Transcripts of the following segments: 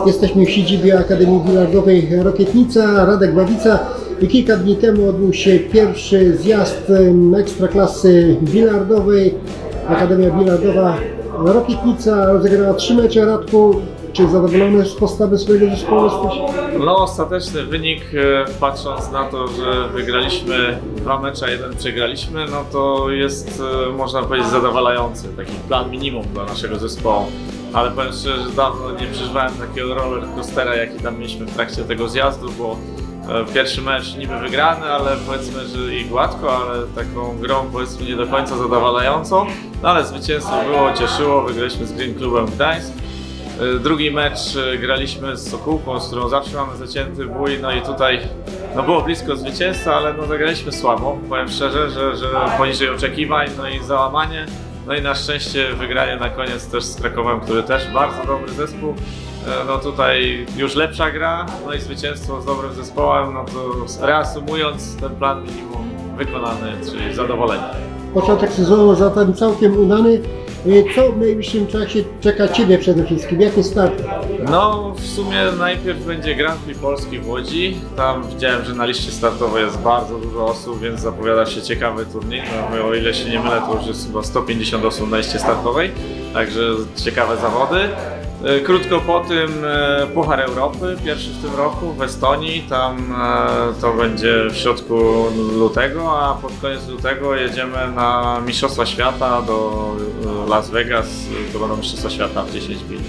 Jesteśmy w siedzibie Akademii Bilardowej Rokietnica, Radek Babica. I kilka dni temu odbył się pierwszy zjazd ekstraklasy bilardowej. Akademia Bilardowa Rokietnica rozegrała 3 mecze. Radku, czy zadowolony z postawy swojego zespołu jesteś? No, ostateczny wynik, patrząc na to, że wygraliśmy 2 mecze, a 1 przegraliśmy, no to jest, można powiedzieć, zadowalający. Taki plan minimum dla naszego zespołu. Ale powiem szczerze, że dawno nie przeżywałem takiego roller coastera, jaki tam mieliśmy w trakcie tego zjazdu, bo pierwszy mecz niby wygrany, ale powiedzmy, że i gładko, ale taką grą powiedzmy nie do końca zadowalającą. No ale zwycięstwo było, cieszyło, wygraliśmy z Green Clubem Gdańsk. Drugi mecz graliśmy z Sokółką, z którą zawsze mamy zacięty bój, no i tutaj no było blisko zwycięstwa, ale no zagraliśmy słabo, powiem szczerze, że poniżej oczekiwań, no i załamanie. No i na szczęście wygranie na koniec też z Krakowem, który też bardzo dobry zespół. No tutaj już lepsza gra, no i zwycięstwo z dobrym zespołem, no to reasumując ten plan minimum wykonany, czyli zadowolenie. Początek sezonu zatem całkiem udany. Co w najbliższym czasie czeka Ciebie przede wszystkim? Jakie starty? No w sumie najpierw będzie Grand Prix Polski w Łodzi. Tam widziałem, że na liście startowej jest bardzo dużo osób, więc zapowiada się ciekawy turniej. No, o ile się nie mylę, to już jest chyba 150 osób na liście startowej, także ciekawe zawody. Krótko po tym Puchar Europy, pierwszy w tym roku w Estonii, tam to będzie w środku lutego, a pod koniec lutego jedziemy na Mistrzostwa Świata do Las Vegas, to będą Mistrzostwa Świata w 10 mil.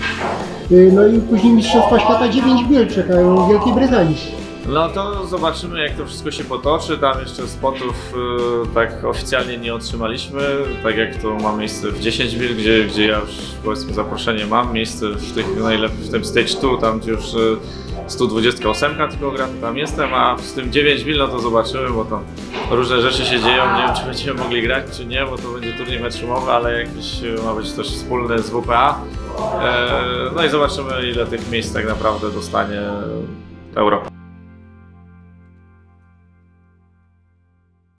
No i później Mistrzostwa Świata 9 mil czekają w Wielkiej Brytanii. No to zobaczymy, jak to wszystko się potoczy. Tam jeszcze spotów tak oficjalnie nie otrzymaliśmy, tak jak to ma miejsce w 10 mil, gdzie ja już powiedzmy zaproszenie mam, miejsce w tych w tym stage 2, tam gdzie już 128 tylko gra, tam jestem, a z tym 9 mil no to zobaczymy, bo tam różne rzeczy się dzieją, nie wiem czy będziemy mogli grać czy nie, bo to będzie turniej meczowy, ale jakiś ma być też wspólny z WPA. No i zobaczymy, ile tych miejsc tak naprawdę dostanie Europa.